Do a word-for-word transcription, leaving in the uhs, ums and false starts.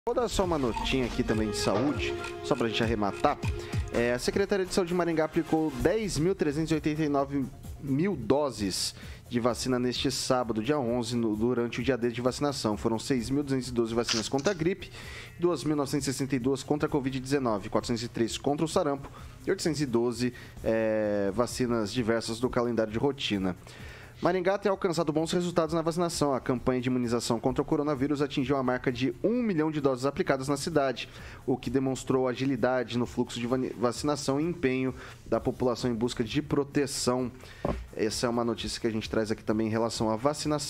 Vou dar só uma notinha aqui também de saúde, só para a gente arrematar. É, a Secretaria de Saúde de Maringá aplicou dez mil trezentos e oitenta e nove mil doses de vacina neste sábado, dia onze, no, durante o dia D de vacinação. Foram seis mil duzentas e doze vacinas contra a gripe, duas mil novecentas e sessenta e duas contra a covid dezenove, quatrocentos e três contra o sarampo e oitocentos e doze é, vacinas diversas do calendário de rotina. Maringá tem alcançado bons resultados na vacinação. A campanha de imunização contra o coronavírus atingiu a marca de um milhão de doses aplicadas na cidade, o que demonstrou agilidade no fluxo de vacinação e empenho da população em busca de proteção. Essa é uma notícia que a gente traz aqui também em relação à vacinação.